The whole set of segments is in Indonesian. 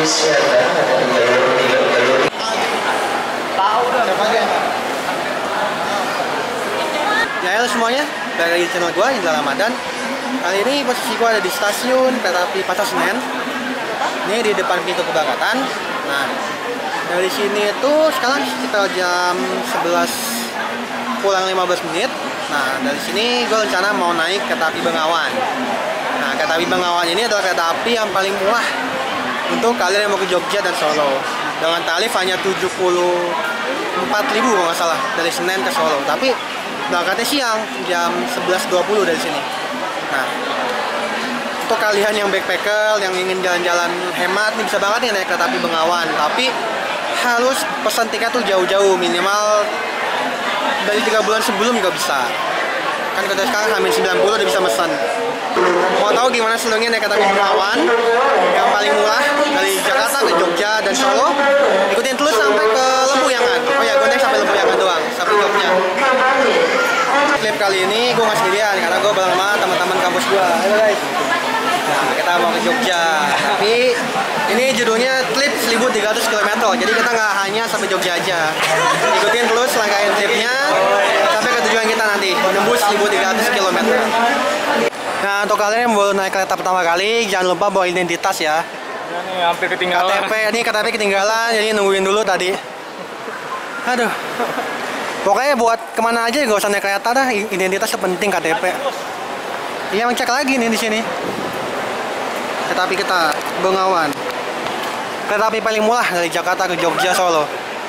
Ya halo semuanya, balik lagi di channel gue Indra Ramadan. Kali ini posisi gue ada di stasiun kereta api Pasar Senen. Ini di depan pintu keberangkatan. Nah, dari sini itu sekarang sekitar jam 11 kurang 15 menit. Nah, dari sini gue rencana mau naik kereta api Bengawan. Nah, kereta api Bengawan ini adalah kereta api yang paling murah untuk kalian yang mau ke Jogja dan Solo. Dengan tarif hanya 74.000 kalau nggak salah dari Senen ke Solo. Tapi berangkatnya siang jam 11.20 dari sini. Nah, untuk kalian yang backpacker yang ingin jalan-jalan hemat nih bisa banget nih naik kereta api Bengawan. Tapi harus pesan tiket tuh jauh-jauh, minimal dari 3 bulan sebelum juga bisa. Kan kita sekarang hamil 90 udah bisa pesan. Mau tahu gimana serunya naik kereta api Bengawan yang paling murah dari Jakarta ke Jogja dan Solo? Ikutin terus sampai ke Lempuyangan. Oh ya, gue naik sampai Lempuyangan doang, sampai Jogja. Clip kali ini gue nggak sendirian karena gue bareng sama teman-teman kampus gue. Halo guys. Nah, kita mau ke Jogja. Tapi ini judulnya Trip 1300 km. Jadi kita nggak hanya sampai Jogja aja. Ikutin terus langkahin tripnya sampai ke tujuan kita nanti, menembus 1300 km. Nah, untuk kalian yang baru naik kereta pertama kali, jangan lupa bawa identitas ya. Ini hampir ketinggalan. KTP, ini KTP ketinggalan, jadi nungguin dulu tadi. Aduh. Pokoknya buat kemana aja gak usah naik kereta dah, identitas penting KTP. Iya, cek lagi nih di sini. Kereta api kita Bengawan. Kereta api paling murah dari Jakarta ke Jogja Solo.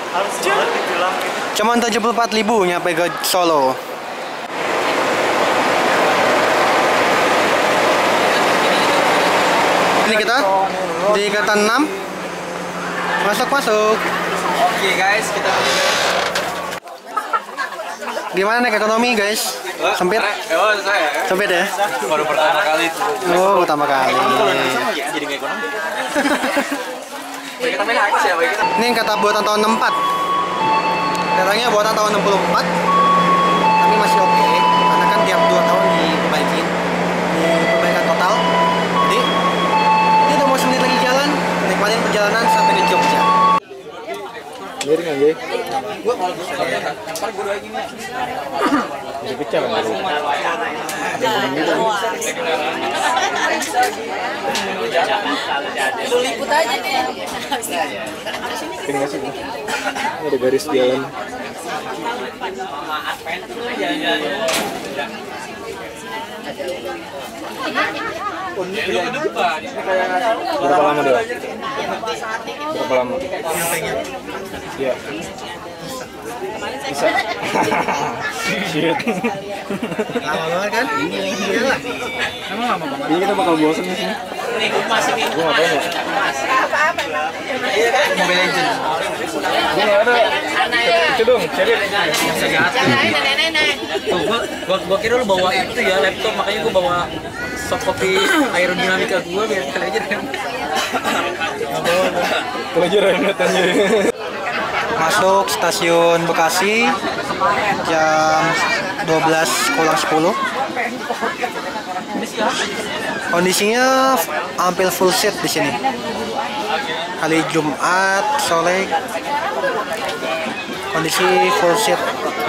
Cuman 74.000 nyampe ke Solo. Ini kita di kereta 6. Masuk. Oke guys, kita Gimana naik ekonomi guys? Sempit? Sempit ya? baru pertama kali. Oh, pertama kali. Jadi nggak ekonomi. Kita main aja ya, kita. Ini kata buatan tahun 64. Katanya buatan tahun 64. Tapi masih oke. Karena kan tiap 2 tahun diperbaikan total. Jadi ini udah mau semenit lagi jalan. Nikmatin perjalanan sampai ke Jogja. Miring aja. Gua kalau bisa ntar gua doain gini. Jadi pecah kan. Lu liput aja deh. Tinggal sini. Ada garis jalan. Berapa lama dia? Berapa lama? Ya. Bisa. Shit. Lama banget kan? Iya lah. Emang lama banget. Ini kita bakal bosan di sini. Gua ngapain ya? Mobile Legends. Gua nggak ada. Itu dong, cari. Tuh, gua kira lu bawa itu ya laptop, makanya gua bawa soft copy aerodinamika gua biar kali aja deh. Kalau aja remote-nya. Masuk stasiun Bekasi jam 12:10. Kondisinya hampir full seat di sini. Hari Jumat sore kondisi full seat.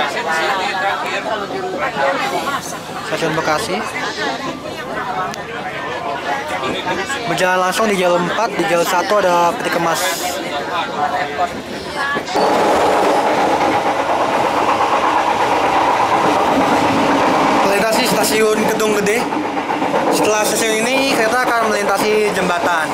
Stasiun Bekasi. Berjalan langsung di jalur 4, di jalur 1 ada peti kemas. Melintasi stasiun Gedung Gede. Setelah stasiun ini kereta akan melintasi jembatan.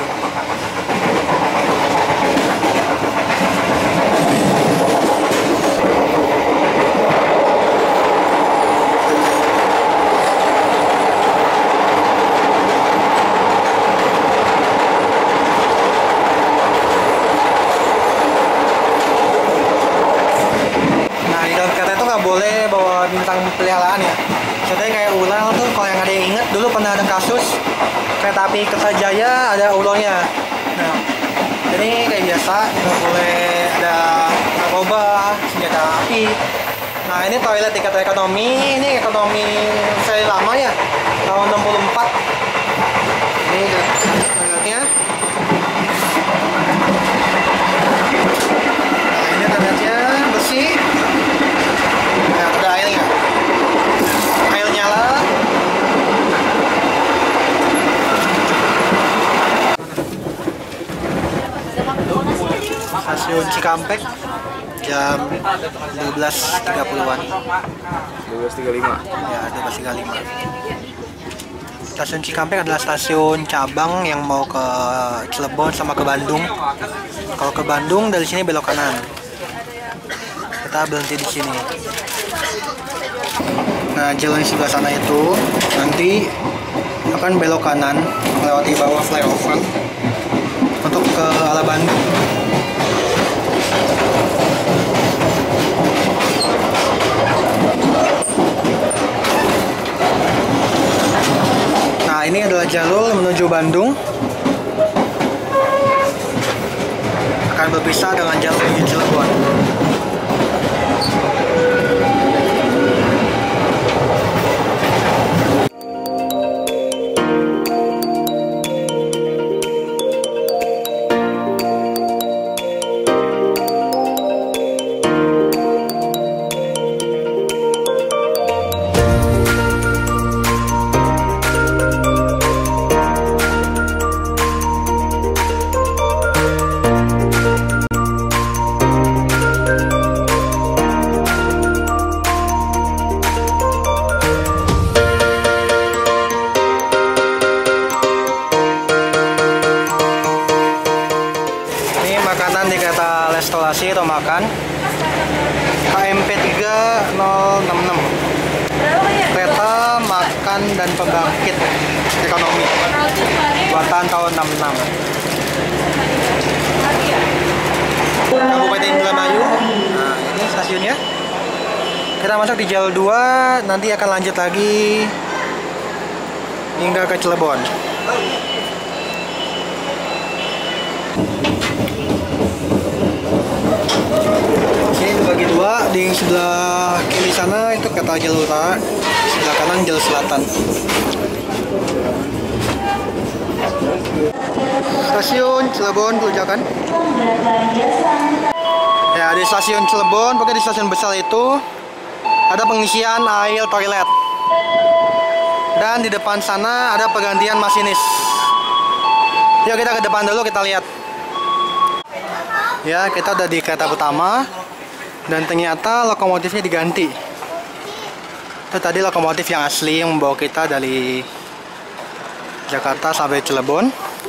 Boleh bawa bintang peliharaan ya. Contohnya kayak ular tuh, kalau yang ada yang inget dulu pernah ada kasus kereta api Kertajaya ada ularnya. Nah, jadi kayak biasa nggak boleh ada narkoba, senjata api. Nah, ini toilet tiket ekonomi, ini ekonomi seri lama ya, tahun 64. Ini toiletnya. stasiun Cikampek jam 12.30-an. 12.35. Ya, 12.35. Stasiun Cikampek adalah stasiun cabang yang mau ke Cilegon sama ke Bandung. Kalau ke Bandung dari sini belok kanan. Kita berhenti di sini. Nah, jalan di sebelah sana itu nanti akan belok kanan melewati bawah flyover untuk ke arah Bandung. Nah, ini adalah jalur menuju Bandung. Akan berpisah dengan jalur menuju Cilegon. Restorasi atau makan KMP 3066 kereta makan dan pembangkit ekonomi buatan tahun 66 Kabupaten Indramayu. Nah, ini stasiunnya. Kita masuk di jalur 2, nanti akan lanjut lagi hingga ke Cilegon. Bagi dua, di sebelah kiri sana itu kata jalur utara, sebelah kanan jalur selatan. Stasiun Cilegon Pelujakan. Ya, di stasiun Cilegon, pokoknya di stasiun besar itu ada pengisian air toilet. Dan di depan sana ada pergantian masinis. Yuk kita ke depan dulu, kita lihat. Ya, kita udah di kereta utama. Dan ternyata lokomotifnya diganti. Itu tadi lokomotif yang asli yang membawa kita dari Jakarta sampai Cilegon.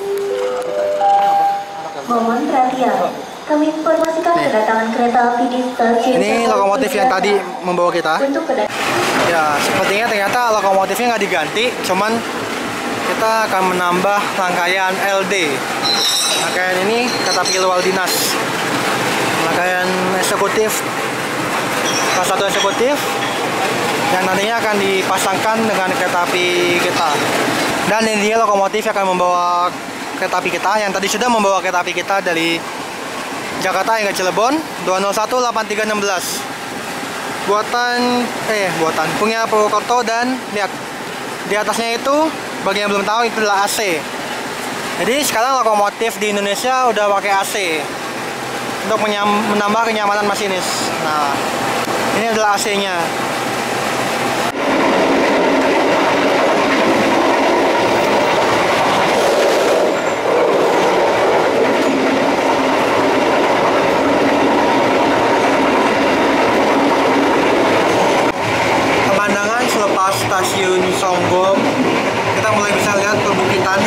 Mohon perhatian, kami informasikan kedatangan kereta api di stasiun. Ini lokomotif yang tadi membawa kita. Ya, sepertinya ternyata lokomotifnya nggak diganti, cuman kita akan menambah rangkaian LD. Rangkaian ini kereta api luar dinas. Rangkaian eksekutif kelas 1 eksekutif yang nantinya akan dipasangkan dengan kereta api kita. Dan ini dia lokomotif yang akan membawa kereta api kita yang tadi sudah membawa kereta api kita dari Jakarta hingga Cilegon 201-8316 buatan punya Purwokerto. Dan lihat di atasnya itu bagi yang belum tahu itu adalah AC. Jadi sekarang lokomotif di Indonesia udah pakai AC untuk menambah kenyamanan masinis. Nah, ini adalah AC-nya. Pemandangan selepas stasiun Songgom, kita mulai bisa lihat perbukitan.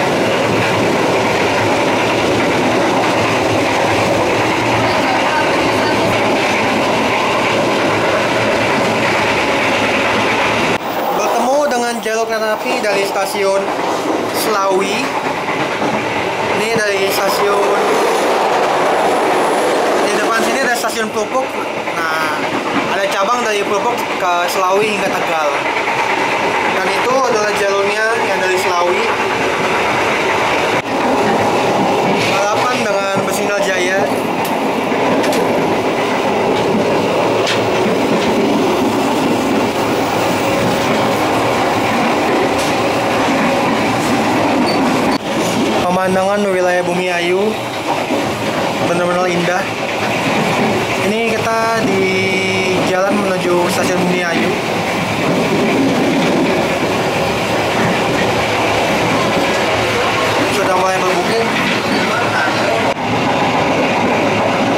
Jalur kereta api dari stasiun Slawi. Ini dari stasiun di depan sini ada stasiun Pupuk. Nah, ada cabang dari Pupuk ke Slawi hingga Tegal. Dan itu adalah jalurnya yang dari Slawi. Balapan dengan Besingal Jaya. Pemandangan wilayah Bumiayu benar-benar indah. Ini kita di jalan menuju stasiun Bumiayu. Sudah mulai berbukit.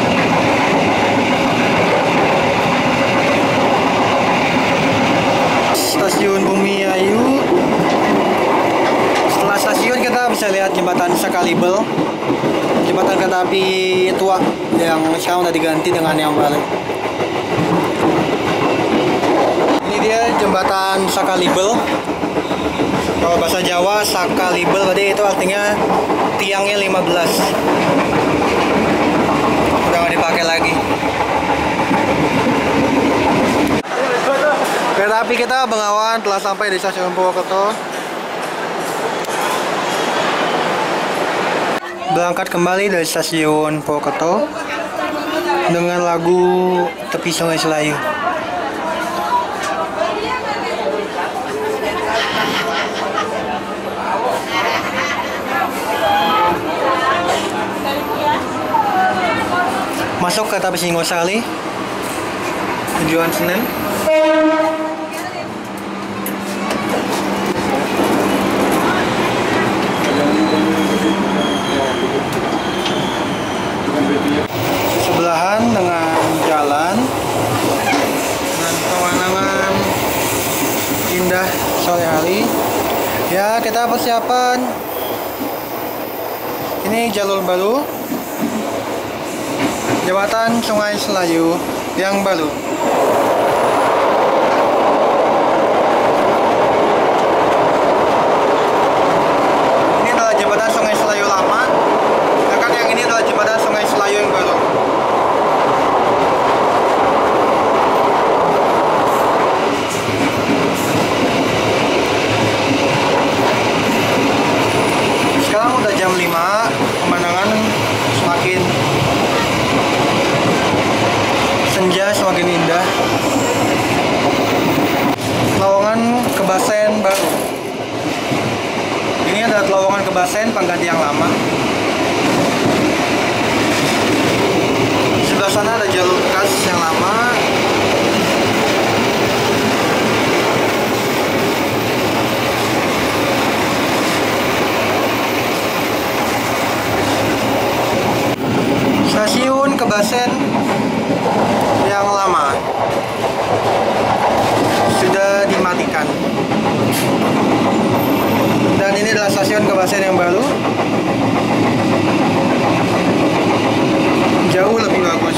stasiun kita bisa lihat jembatan Sakalibel, jembatan kereta api tua yang sekarang udah diganti dengan yang baru. Ini dia jembatan Sakalibel. Kalau bahasa Jawa Sakalibel berarti itu artinya tiangnya 15. Udah nggak dipakai lagi. Kereta api kita Bengawan telah sampai di stasiun Purwokerto. Berangkat kembali dari stasiun Purwokerto dengan lagu Tepi Sungai Selayu. Masuk kereta api Singosari tujuan Senen. Sebelahan dengan jalan dengan pemandangan indah sore hari. Ya, kita persiapan. Ini jalur baru, jembatan Sungai Selayu yang baru. Ini adalah jembatan Sungai Selayu lama, sedangkan yang ini adalah jembatan Sungai Selayu yang baru. Sekarang udah jam 5, pemandangan semakin senja, semakin indah. Terowongan Kebasen baru. Ini adalah terowongan Kebasen pengganti yang lama. Sebelah sana ada jalur bekas yang lama. Stasiun Kebasen yang lama sudah dimatikan, dan ini adalah stasiun Kebasen yang baru, jauh lebih bagus,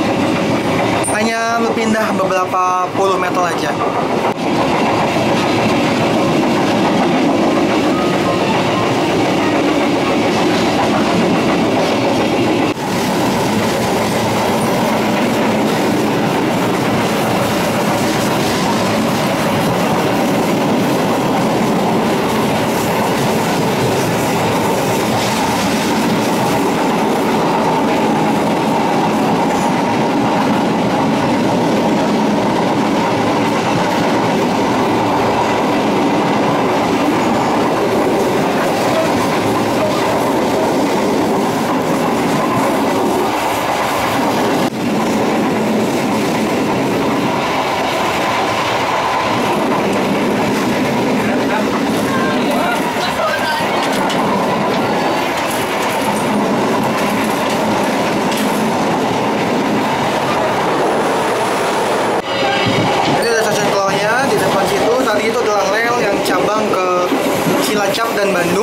hanya berpindah beberapa puluh meter aja. Cilacap dan Bandung.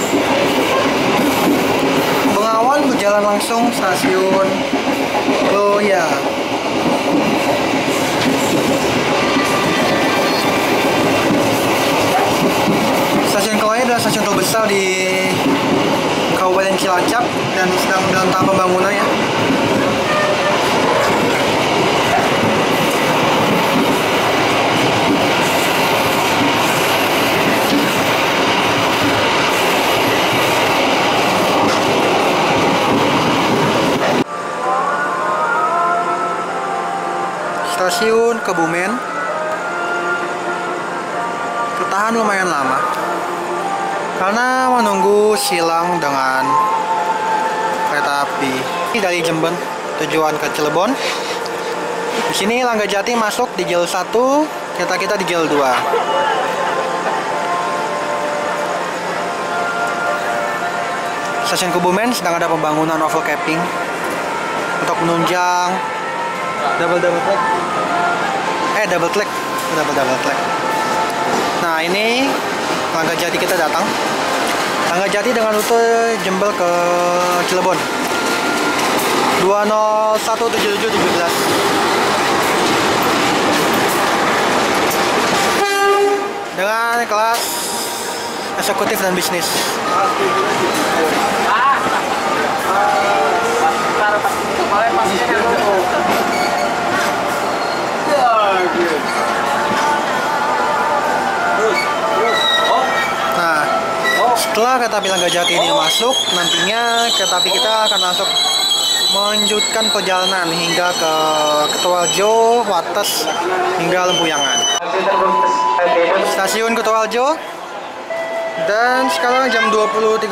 Bengawan berjalan langsung stasiun Loya. Stasiun Loya adalah stasiun terbesar di Kabupaten Cilacap dan sedang dalam tahap pembangunan ya. Stasiun Kebumen tertahan lumayan lama karena menunggu silang dengan kereta api dari Jember tujuan ke Cirebon. Di sini Langga Jati masuk di jalur 1, kereta kita di jalur 2. Stasiun Kebumen sedang ada pembangunan overcapping untuk menunjang double track. Nah, ini Langga Jati kita datang. Ranggajati dengan rute Jembel ke Cilegon 2017717. Dengan kelas eksekutif dan bisnis. Nah, setelah kereta api Ranggajati ini masuk, nantinya kereta api kita akan langsung melanjutkan perjalanan hingga ke Ketualjo, Wates, hingga Lempuyangan. Stasiun Ketualjo, dan sekarang jam 20.30.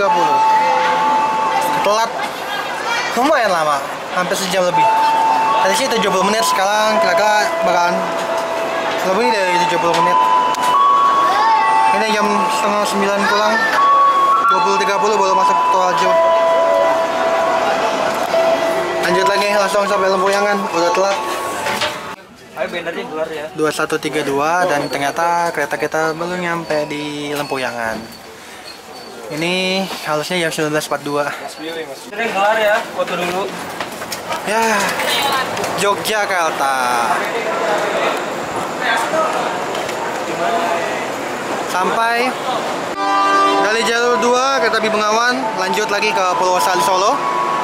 Telat lumayan lama, hampir sejam lebih. Tadi sih 70 menit, sekarang kira-kira bakalan lebih dari 70 menit. Ini jam setengah 9 pulang, 20.30 baru masuk Ketualjo. Lanjut lagi langsung sampai Lempuyangan, udah telat. Ayo bannernya keluar ya. 2132 dan ternyata kereta kita belum nyampe di Lempuyangan. Ini harusnya jam 19.42. Ini keluar ya, foto dulu. Ya, Yogyakarta. Sampai dari jalur 2 kereta api Bengawan lanjut lagi ke Purwosari Solo.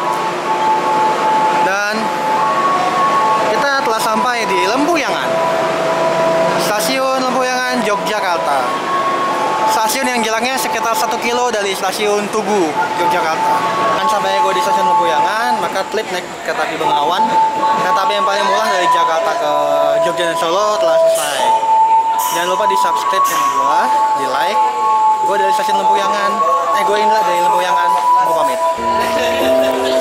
Dan kita telah sampai di Lempuyangan. Stasiun Lempuyangan, Yogyakarta. Stasiun yang jaraknya sekitar 1 kilo dari stasiun Tugu, Yogyakarta. Kan sampai gue di stasiun Lempuyangan, maka klik naik kereta api Bengawan. Kereta api yang paling murah dari Jakarta ke Jogja dan Solo telah selesai. Jangan lupa di subscribe channel gue, di like. Gue dari stasiun Lempuyangan. Gue Indra dari Lempuyangan. Mau pamit.